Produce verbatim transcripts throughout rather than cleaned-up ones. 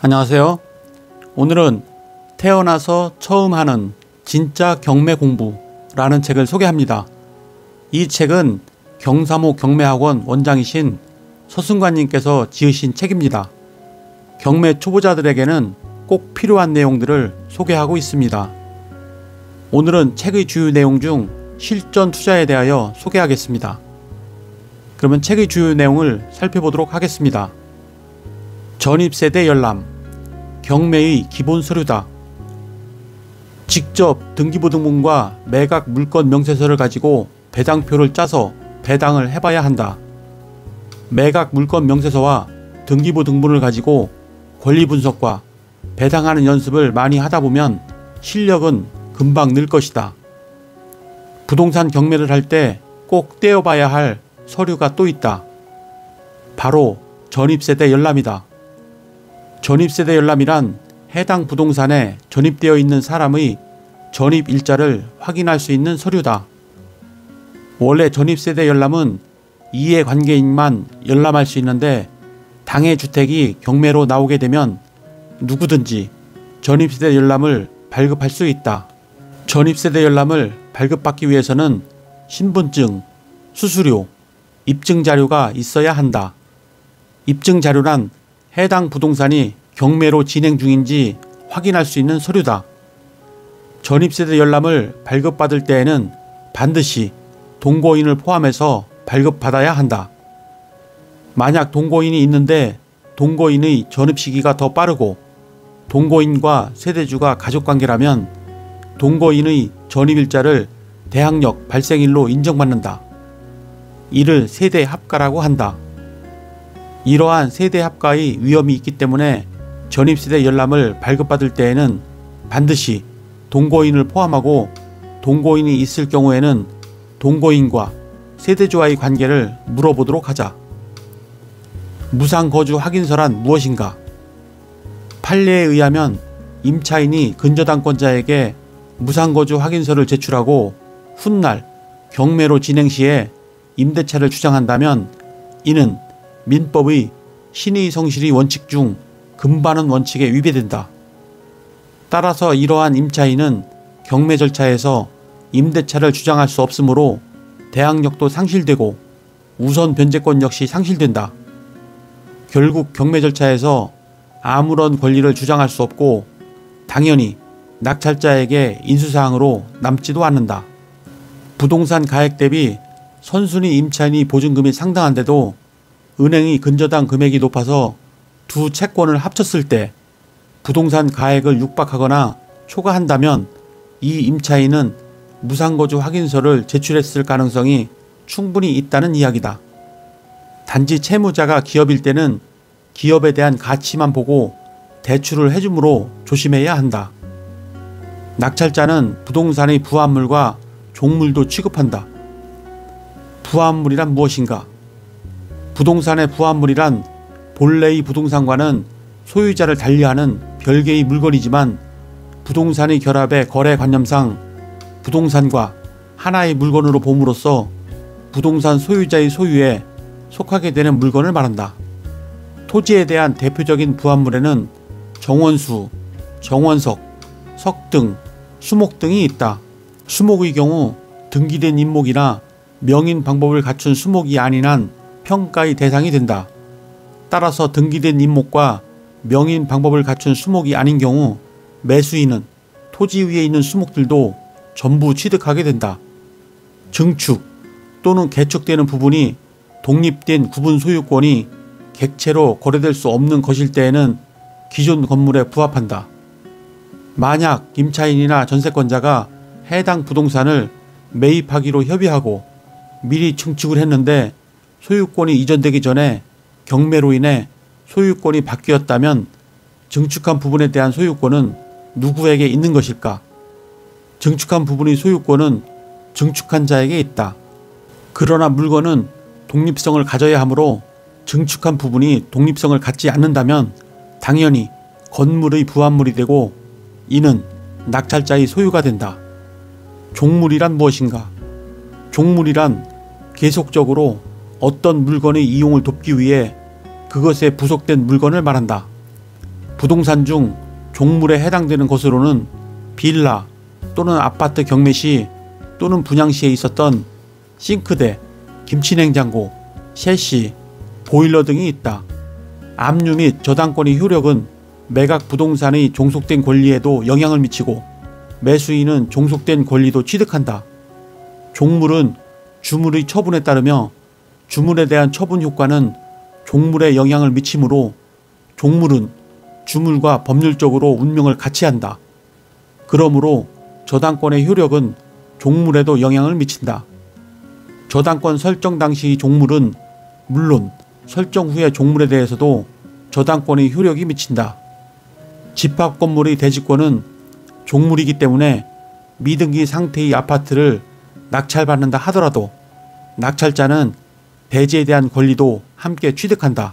안녕하세요. 오늘은 태어나서 처음 하는 진짜 경매 공부라는 책을 소개합니다. 이 책은 경사모 경매학원 원장이신 서승관님께서 지으신 책입니다. 경매 초보자들에게는 꼭 필요한 내용들을 소개하고 있습니다. 오늘은 책의 주요 내용 중 실전 투자에 대하여 소개하겠습니다. 그러면 책의 주요 내용을 살펴보도록 하겠습니다. 전입세대 열람, 경매의 기본 서류다. 직접 등기부등본과 매각 물건 명세서를 가지고 배당표를 짜서 배당을 해봐야 한다. 매각 물건 명세서와 등기부등본을 가지고 권리분석과 배당하는 연습을 많이 하다보면 실력은 금방 늘 것이다. 부동산 경매를 할 때 꼭 떼어봐야 할 서류가 또 있다. 바로 전입세대 열람이다. 전입세대 열람이란 해당 부동산에 전입되어 있는 사람의 전입일자를 확인할 수 있는 서류다. 원래 전입세대 열람은 이해관계인만 열람할 수 있는데 당해 주택이 경매로 나오게 되면 누구든지 전입세대 열람을 발급할 수 있다. 전입세대 열람을 발급받기 위해서는 신분증, 수수료, 입증자료가 있어야 한다. 입증자료란 해당 부동산이 경매로 진행 중인지 확인할 수 있는 서류다. 전입세대 열람을 발급받을 때에는 반드시 동거인을 포함해서 발급받아야 한다. 만약 동거인이 있는데 동거인의 전입 시기가 더 빠르고 동거인과 세대주가 가족관계라면 동거인의 전입일자를 대항력 발생일로 인정받는다. 이를 세대 합가라고 한다. 이러한 세대 합가의 위험이 있기 때문에 전입세대 열람을 발급받을 때에는 반드시 동거인을 포함하고 동거인이 있을 경우에는 동거인과 세대주와의 관계를 물어보도록 하자. 무상거주 확인서란 무엇인가? 판례에 의하면 임차인이 근저당권자에게 무상거주 확인서를 제출하고 훗날 경매로 진행 시에 임대차를 주장한다면 이는 민법의 신의 성실의 원칙 중 금반원 원칙에 위배된다. 따라서 이러한 임차인은 경매 절차에서 임대차를 주장할 수 없으므로 대항력도 상실되고 우선 변제권 역시 상실된다. 결국 경매 절차에서 아무런 권리를 주장할 수 없고 당연히 낙찰자에게 인수사항으로 남지도 않는다. 부동산 가액 대비 선순위 임차인이 보증금이 상당한데도 은행이 근저당 금액이 높아서 두 채권을 합쳤을 때 부동산 가액을 육박하거나 초과한다면 이 임차인은 무상거주 확인서를 제출했을 가능성이 충분히 있다는 이야기다. 단지 채무자가 기업일 때는 기업에 대한 가치만 보고 대출을 해주므로 조심해야 한다. 낙찰자는 부동산의 부합물과 종물도 취급한다. 부합물이란 무엇인가? 부동산의 부합물이란 본래의 부동산과는 소유자를 달리하는 별개의 물건이지만 부동산의 결합의 거래관념상 부동산과 하나의 물건으로 봄으로써 부동산 소유자의 소유에 속하게 되는 물건을 말한다. 토지에 대한 대표적인 부합물에는 정원수, 정원석, 석등, 수목 등이 있다. 수목의 경우 등기된 인목이나 명인 방법을 갖춘 수목이 아닌 한 평가의 대상이 된다. 따라서 등기된 인목과 명인 방법을 갖춘 수목이 아닌 경우 매수인은 토지 위에 있는 수목들도 전부 취득하게 된다. 증축 또는 개축되는 부분이 독립된 구분 소유권이 객체로 거래될 수 없는 것일 때에는 기존 건물에 부합한다. 만약 임차인이나 전세권자가 해당 부동산을 매입하기로 협의하고 미리 증축을 했는데 소유권이 이전되기 전에 경매로 인해 소유권이 바뀌었다면 증축한 부분에 대한 소유권은 누구에게 있는 것일까? 증축한 부분의 소유권은 증축한 자에게 있다. 그러나 물건은 독립성을 가져야 하므로 증축한 부분이 독립성을 갖지 않는다면 당연히 건물의 부합물이 되고 이는 낙찰자의 소유가 된다. 종물이란 무엇인가? 종물이란 계속적으로 어떤 물건의 이용을 돕기 위해 그것에 부속된 물건을 말한다. 부동산 중 종물에 해당되는 것으로는 빌라 또는 아파트 경매 시 또는 분양 시에 있었던 싱크대, 김치냉장고, 셰시, 보일러 등이 있다. 압류 및 저당권의 효력은 매각 부동산의 종속된 권리에도 영향을 미치고 매수인은 종속된 권리도 취득한다. 종물은 주물의 처분에 따르며 주물에 대한 처분 효과는 종물에 영향을 미치므로 종물은 주물과 법률적으로 운명을 같이 한다. 그러므로 저당권의 효력은 종물에도 영향을 미친다. 저당권 설정 당시 종물은 물론 설정 후의 종물에 대해서도 저당권의 효력이 미친다. 집합 건물의 대지권은 종물이기 때문에 미등기 상태의 아파트를 낙찰받는다 하더라도 낙찰자는 대지에 대한 권리도 함께 취득한다.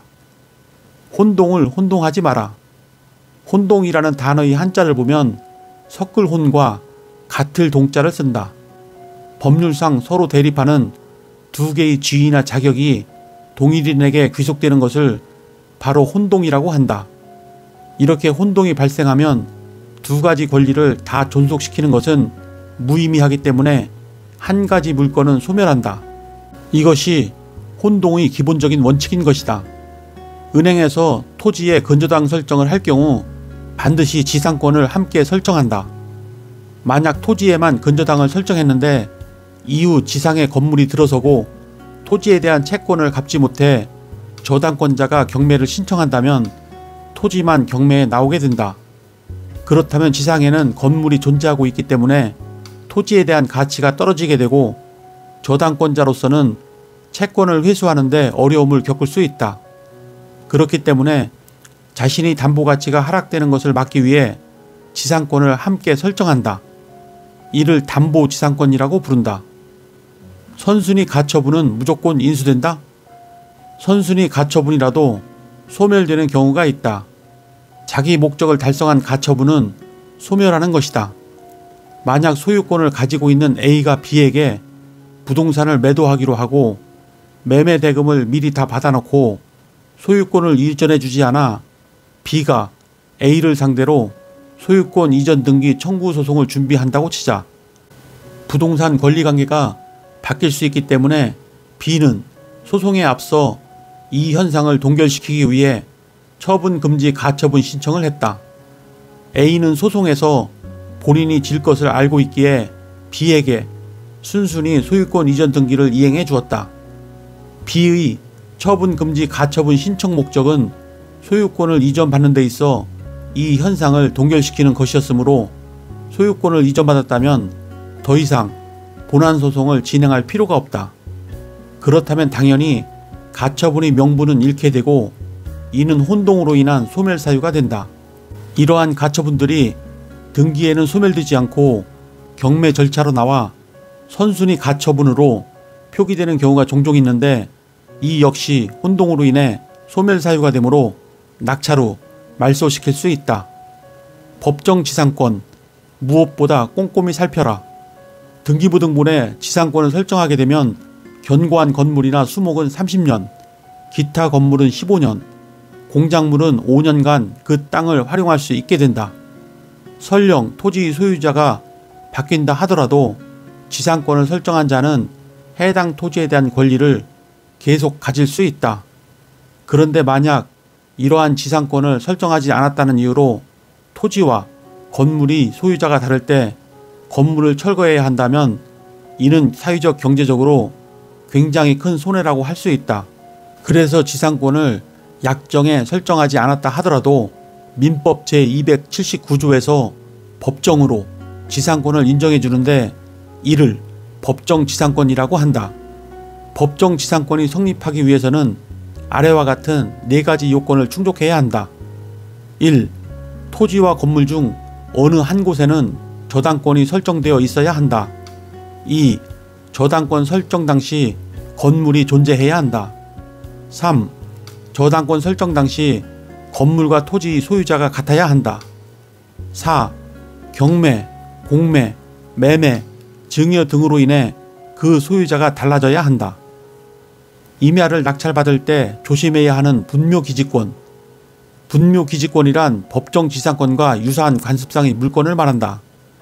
혼동을 혼동하지 마라. 혼동이라는 단어의 한자를 보면 섞을 혼과 같을 동자를 쓴다. 법률상 서로 대립하는 두 개의 지위나 자격이 동일인에게 귀속되는 것을 바로 혼동이라고 한다. 이렇게 혼동이 발생하면 두 가지 권리를 다 존속시키는 것은 무의미하기 때문에 한 가지 물건은 소멸한다. 이것이 혼동의 기본적인 원칙인 것이다. 은행에서 토지의 근저당 설정을 할 경우 반드시 지상권을 함께 설정한다. 만약 토지에만 근저당을 설정했는데 이후 지상에 건물이 들어서고 토지에 대한 채권을 갚지 못해 저당권자가 경매를 신청한다면 토지만 경매에 나오게 된다. 그렇다면 지상에는 건물이 존재하고 있기 때문에 토지에 대한 가치가 떨어지게 되고 저당권자로서는 채권을 회수하는데 어려움을 겪을 수 있다. 그렇기 때문에 자신의 담보가치가 하락되는 것을 막기 위해 지상권을 함께 설정한다. 이를 담보지상권이라고 부른다. 선순위 가처분은 무조건 인수된다? 선순위 가처분이라도 소멸되는 경우가 있다. 자기 목적을 달성한 가처분은 소멸하는 것이다. 만약 소유권을 가지고 있는 A가 B에게 부동산을 매도하기로 하고 매매 대금을 미리 다 받아놓고 소유권을 이전해 주지 않아 B가 A를 상대로 소유권 이전 등기 청구 소송을 준비한다고 치자. 부동산 권리관계가 바뀔 수 있기 때문에 B는 소송에 앞서 이 현상을 동결시키기 위해 처분금지 가처분 신청을 했다. A는 소송에서 본인이 질 것을 알고 있기에 B에게 순순히 소유권 이전 등기를 이행해 주었다. B의 처분금지 가처분 신청 목적은 소유권을 이전받는 데 있어 이 현상을 동결시키는 것이었으므로 소유권을 이전받았다면 더 이상 본안소송을 진행할 필요가 없다. 그렇다면 당연히 가처분의 명분은 잃게 되고 이는 혼동으로 인한 소멸 사유가 된다. 이러한 가처분들이 등기에는 소멸되지 않고 경매 절차로 나와 선순위 가처분으로 표기되는 경우가 종종 있는데 이 역시 혼동으로 인해 소멸 사유가 되므로 낙찰 후 말소시킬 수 있다. 법정 지상권, 무엇보다 꼼꼼히 살펴라. 등기부 등본에 지상권을 설정하게 되면 견고한 건물이나 수목은 삼십 년, 기타 건물은 십오 년, 공작물은 오 년간 그 땅을 활용할 수 있게 된다. 설령 토지 소유자가 바뀐다 하더라도 지상권을 설정한 자는 해당 토지에 대한 권리를 계속 가질 수 있다. 그런데 만약 이러한 지상권을 설정하지 않았다는 이유로 토지와 건물이 소유자가 다를 때 건물을 철거해야 한다면 이는 사회적 경제적으로 굉장히 큰 손해라고 할 수 있다. 그래서 지상권을 약정에 설정하지 않았다 하더라도 민법 제이백칠십구 조에서 법정으로 지상권을 인정해 주는데 이를 법정지상권이라고 한다. 법정지상권이 성립하기 위해서는 아래와 같은 네 가지 요건을 충족해야 한다. 일. 토지와 건물 중 어느 한 곳에는 저당권이 설정되어 있어야 한다. 이. 저당권 설정 당시 건물이 존재해야 한다. 삼. 저당권 설정 당시 건물과 토지 소유자가 같아야 한다. 사. 경매, 공매, 매매, 증여 등으로 인해 그 소유자가 달라져야 한다. 임야를 낙찰받을 때 조심해야 하는 분묘기지권. 분묘기지권이란 법정지상권과 유사한 관습상의 물권을 말한다.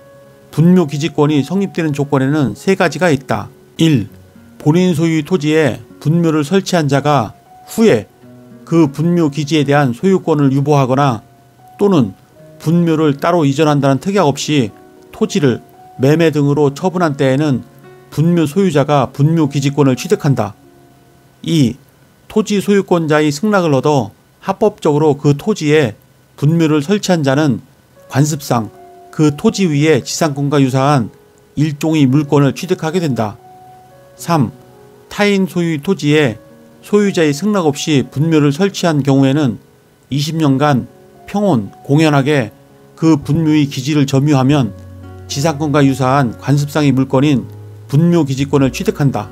분묘기지권이 성립되는 조건에는 세 가지가 있다. 일. 본인 소유의 토지에 분묘를 설치한 자가 후에 그 분묘기지에 대한 소유권을 유보하거나 또는 분묘를 따로 이전한다는 특약 없이 토지를 매매 등으로 처분한 때에는 분묘 소유자가 분묘기지권을 취득한다. 이. 토지 소유권자의 승낙을 얻어 합법적으로 그 토지에 분묘를 설치한 자는 관습상 그 토지 위에 지상권과 유사한 일종의 물권을 취득하게 된다. 삼. 타인 소유의 토지에 소유자의 승낙 없이 분묘를 설치한 경우에는 이십 년간 평온, 공연하게 그 분묘의 기지를 점유하면 지상권과 유사한 관습상의 물권인 분묘기지권을 취득한다.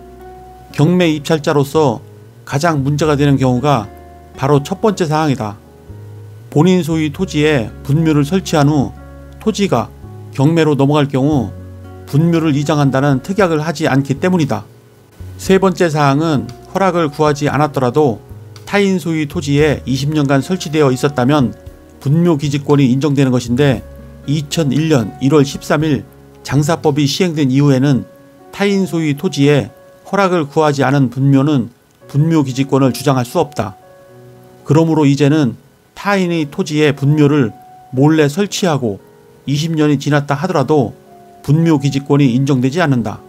경매 입찰자로서 가장 문제가 되는 경우가 바로 첫 번째 사항이다. 본인 소유의 토지에 분묘를 설치한 후 토지가 경매로 넘어갈 경우 분묘를 이장한다는 특약을 하지 않기 때문이다. 세 번째 사항은 허락을 구하지 않았더라도 타인 소유의 토지에 이십 년간 설치되어 있었다면 분묘기지권이 인정되는 것인데 이천일 년 일월 십삼일 장사법이 시행된 이후에는 타인 소유의 토지에 허락을 구하지 않은 분묘는 분묘기지권을 주장할 수 없다. 그러므로 이제는 타인의 토지에 분묘를 몰래 설치하고 이십 년이 지났다 하더라도 분묘기지권이 인정되지 않는다.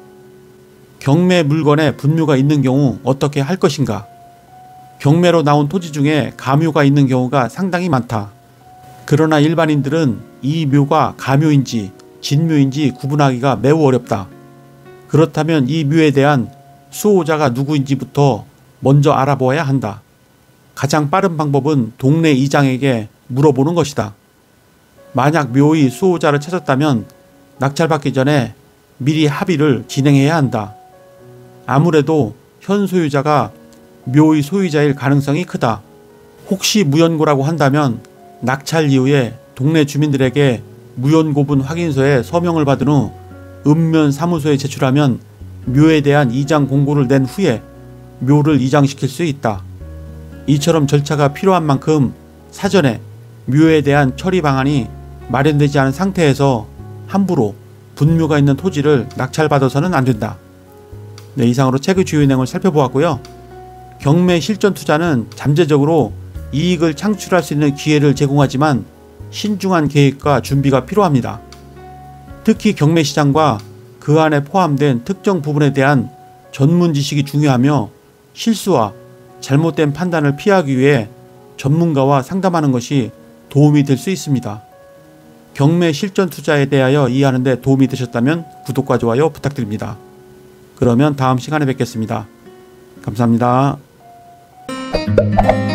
경매 물건에 분묘가 있는 경우 어떻게 할 것인가? 경매로 나온 토지 중에 가묘가 있는 경우가 상당히 많다. 그러나 일반인들은 이 묘가 가묘인지 진묘인지 구분하기가 매우 어렵다. 그렇다면 이 묘에 대한 수호자가 누구인지부터 먼저 알아보아야 한다. 가장 빠른 방법은 동네 이장에게 물어보는 것이다. 만약 묘의 수호자를 찾았다면 낙찰받기 전에 미리 합의를 진행해야 한다. 아무래도 현 소유자가 묘의 소유자일 가능성이 크다. 혹시 무연고라고 한다면 낙찰 이후에 동네 주민들에게 무연고분 확인서에 서명을 받은 후 읍면 사무소에 제출하면 묘에 대한 이장 공고를 낸 후에 묘를 이장시킬 수 있다. 이처럼 절차가 필요한 만큼 사전에 묘에 대한 처리 방안이 마련되지 않은 상태에서 함부로 분묘가 있는 토지를 낙찰받아서는 안 된다. 네, 이상으로 책의 주요 내용을 살펴보았고요. 경매 실전 투자는 잠재적으로 이익을 창출할 수 있는 기회를 제공하지만 신중한 계획과 준비가 필요합니다. 특히 경매 시장과 그 안에 포함된 특정 부분에 대한 전문 지식이 중요하며 실수와 잘못된 판단을 피하기 위해 전문가와 상담하는 것이 도움이 될 수 있습니다. 경매 실전 투자에 대하여 이해하는 데 도움이 되셨다면 구독과 좋아요 부탁드립니다. 그러면 다음 시간에 뵙겠습니다. 감사합니다.